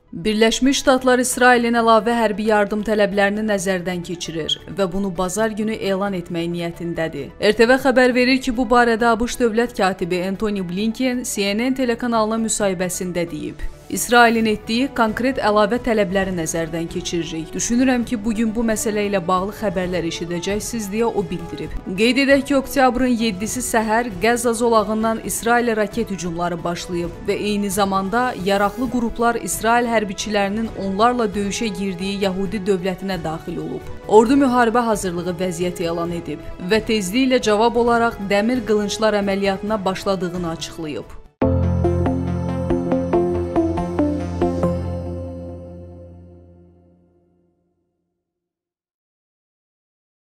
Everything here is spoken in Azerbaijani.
Birləşmiş Ştatlar İsrailin əlavə hərbi yardım tələblərini nəzərdən keçirir və bunu bazar günü elan etmək niyyətindədir. RTV xəbər verir ki, bu barədə ABŞ dövlət katibi Antony Blinken CNN telekanalına müsahibəsində deyib. İsrailin etdiyi konkret əlavə tələbləri nəzərdən keçiririk. Düşünürəm ki, bugün bu məsələ ilə bağlı xəbərlər eşidəcəksiniz deyə o bildirib. Qeyd edək ki, oktyabrın 7-si səhər Qəzza zolağından İsrailə raket hücumları başlayıb və eyni zamanda yaraqlı qruplar İsrail hərbiçilərinin onlarla döyüşə girdiyi Yəhudi dövlətinə daxil olub. Ordu müharibə hazırlığı vəziyyəti elan edib və tezliklə cavab olaraq dəmir qılınclar əməliyyatına başladığını açıqlayıb.